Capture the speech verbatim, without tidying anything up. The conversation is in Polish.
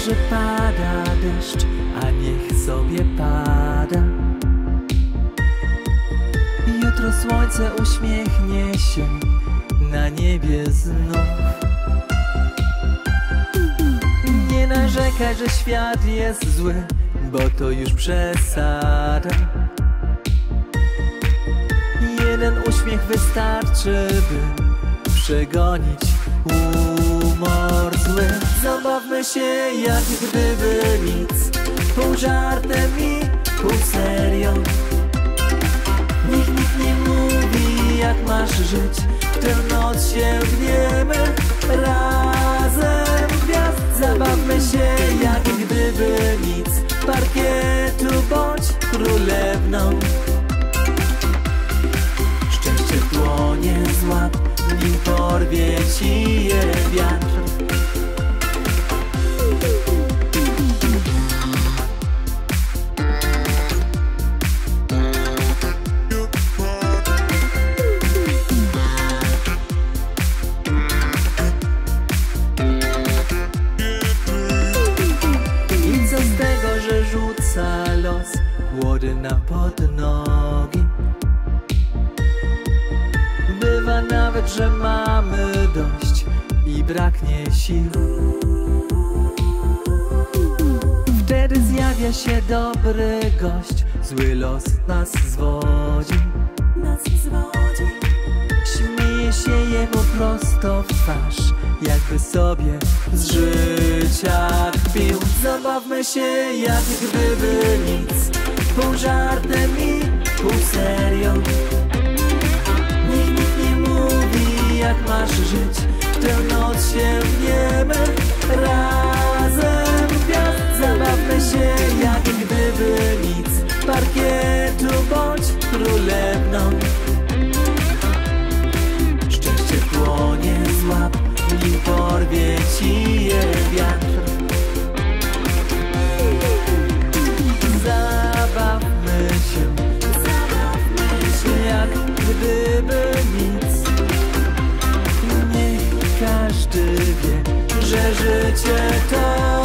że pada deszcz, a niech sobie pada. Jutro słońce uśmiechnie się na niebie znów. Nie narzekaj, że świat jest zły, bo to już przesada. Jeden uśmiech wystarczy, by przegonić humor zły. Zabawmy się jak gdyby nic, pół żartem i pół serią. Niech nikt nie mówi jak masz żyć, w tę noc sięgniemy razem gwiazd. Zabawmy się jak gdyby nic, parkietu bądź królewną. Szczęście płonie, złap, nim porwie ci je wiatr. I co z tego, że rzuca los chłody nam pod nogi? Bywa nawet, że mamy dość i braknie sił. Wtedy zjawia się dobry gość, zły los nas zwodzi. Śmieje się jemu prosto w twarz, jakby sobie z życia kpił. Zabawmy się jak gdyby nic, pół żartem i pół serią. Niech nikt nie mówi jak masz żyć, w tę noc sięgniemy razem gwiazd. Zabawmy się jak gdyby nic, parkietu bądź królewną. Szczęście płonie, złap, nim porwie ci je wiatr. Zabawmy się, zabawmy się jak gdyby nic. Niech każdy wie, że życie to